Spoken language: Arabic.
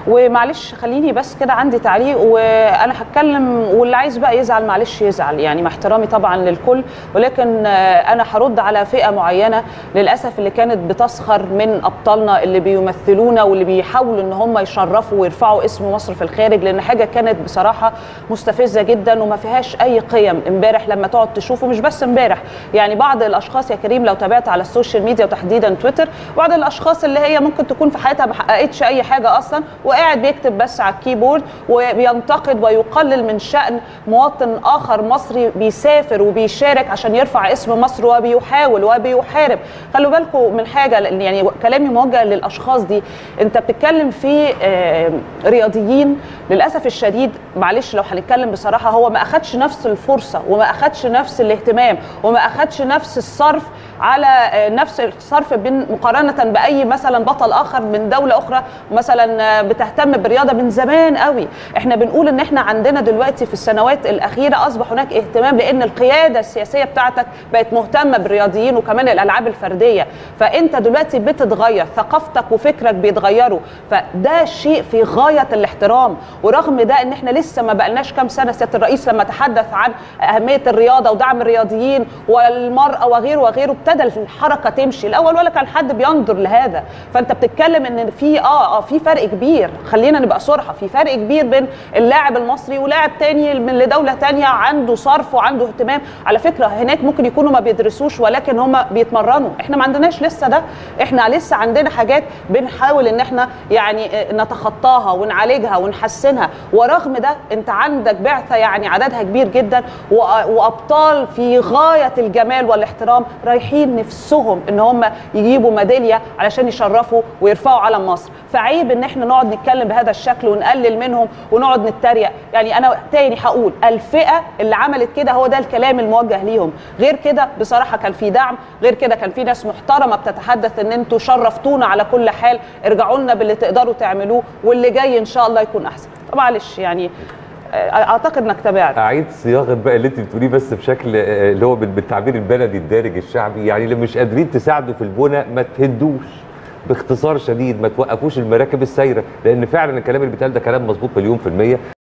ومعلش خليني بس كده عندي تعليق وانا هتكلم، واللي عايز بقى يزعل معلش يزعل، يعني مع احترامي طبعا للكل، ولكن انا هرد على فئه معينه للاسف اللي كانت بتسخر من ابطالنا اللي بيمثلونا واللي بيحاولوا ان هم يشرفوا ويرفعوا اسم مصر في الخارج، لان حاجه كانت بصراحه مستفزه جدا وما فيهاش اي قيم. امبارح لما تقعد تشوفه، مش بس امبارح، يعني بعض الاشخاص يا كريم لو تابعت على السوشيال ميديا وتحديدا تويتر، بعض الاشخاص اللي هي ممكن تكون في حياتها ما حققتش اي حاجه اصلا وقاعد بيكتب بس على الكيبورد وبينتقد ويقلل من شأن مواطن اخر مصري بيسافر وبيشارك عشان يرفع اسم مصر وبيحاول وبيحارب. خلوا بالكم من حاجه، يعني كلامي موجه للاشخاص دي. انت بتتكلم في رياضيين للاسف الشديد، معلش لو هنتكلم بصراحه، هو ما اخدش نفس الفرصه وما اخدش نفس الاهتمام وما اخدش نفس الصرف على نفس الصرف مقارنه باي مثلا بطل اخر من دوله اخرى مثلا بتهتم بالرياضه من زمان قوي. احنا بنقول ان احنا عندنا دلوقتي في السنوات الاخيره اصبح هناك اهتمام، لان القياده السياسيه بتاعتك بقت مهتمه بالرياضيين وكمان الالعاب الفرديه. فانت دلوقتي بتتغير، ثقافتك وفكرك بيتغيروا، فده شيء في غايه الاحترام. ورغم ده ان احنا لسه ما بقالناش كام سنه، سياده الرئيس لما تحدث عن اهميه الرياضه ودعم الرياضيين والمراه وغيره وغيره، ابتدى الحركه تمشي. الاول ولا كان حد بينظر لهذا. فانت بتتكلم ان في فرق كبير، خلينا نبقى صراحه، في فرق كبير بين اللاعب المصري ولاعب تاني من لدوله تانيه عنده صرف وعنده اهتمام. على فكره هناك ممكن يكونوا ما بيدرسوش ولكن هم بيتمرنوا، احنا ما عندناش لسه ده. احنا لسه عندنا حاجات بنحاول ان احنا يعني نتخطاها ونعالجها ونحسنها. ورغم ده انت عندك بعثه يعني عددها كبير جدا وابطال في غايه الجمال والاحترام رايحين نفسهم ان هم يجيبوا ميداليه علشان يشرفوا ويرفعوا علم مصر. فعيب ان احنا نقعد نتكلم بهذا الشكل ونقلل منهم ونقعد نتريق. يعني انا تاني هقول، الفئه اللي عملت كده هو ده الكلام الموجه ليهم. غير كده بصراحه كان في دعم، غير كده كان في ناس محترمه بتتحدث ان انتوا شرفتونا على كل حال، ارجعوا لنا باللي تقدروا تعملوه واللي جاي ان شاء الله يكون احسن. معلش يعني اعتقد انك تابعت. اعيد صياغه بقى اللي انت بتقوليه بس بشكل اللي هو بالتعبير البلدي الدارج الشعبي، يعني اللي مش قادرين تساعدوا في البنى ما تهدوش، باختصار شديد ما توقفوش المراكب السايره، لان فعلا الكلام اللي بيتقال ده كلام مظبوط مليون في الميه.